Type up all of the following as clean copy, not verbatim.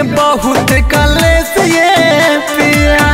बहुत कलेस ये पिया।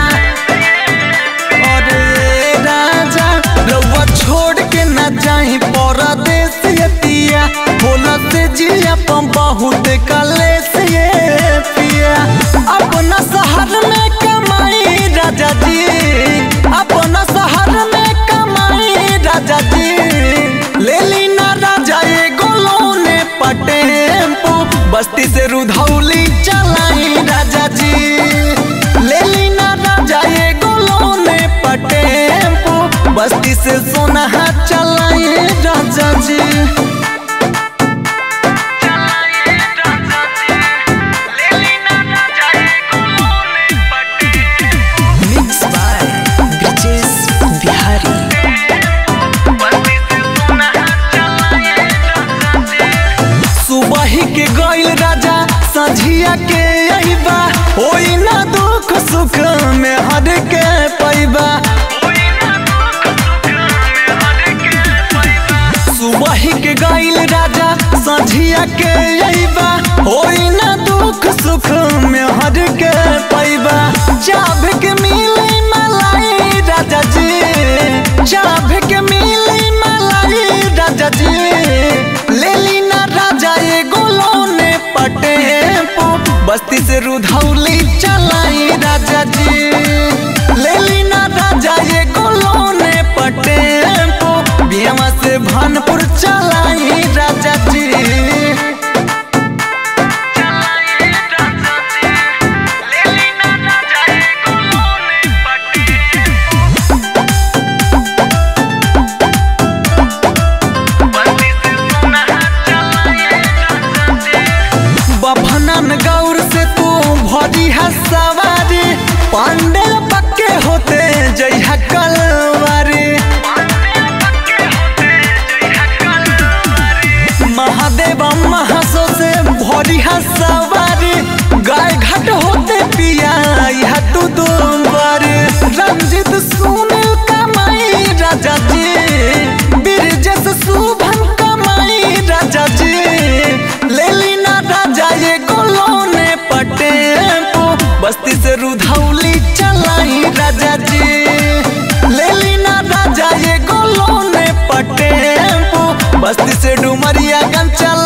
अरे राजा रउआ छोड़ के न जाई परदेस ये पिया। बोला से जिया पम बहुत कलेस ये पिया। अपना शहर में कमाई राजा जी, अपना शहर में कमाई राजा जी। ले ली ना राजा एगो लोने पटेम्पो, बस्ती से रुधौली चलाई राजा जी। ले ली ना राजा एगो लोने पटेम्पो, बस्ती से सोनहा चलाई राजा जी। के गइल राजा संझिया के अइबा, होई ना दुख सुख में हर के पैबा। सुबह के गइल राजा संझिया के अइबा, होई ना दुख सुख में हर के पैबा। चाभ के मिले मलाई राजा जी, चाभ के मिले मलाई राजा जी। ले ली ना राजा एगो लोने पटेम्पो, बस्ती से रुधौली चलाई राजा जी। ले ली ना राजा एगो लोने पटेम्पो, बिहवा से भानपुर चलाई राजा जी। बभनन गौर से तू भरी है सवारी, पांडेल पक्के होते जइहा कलवारी। महादेव महासो से भरी है सवारी, गाय घाट होते पिया यह तू दुबारी। रंजित सुनील कमाई राजा जी, बिरजस शुभम कमाई राजा जी। ले ली ना राजा एगो लोने पटेम्पो, बस्ती से रुधौली चलाई राजा जी। ले ली ना राजा एगो लोने पटेम्पो, बस्ती से डुमरिया गंज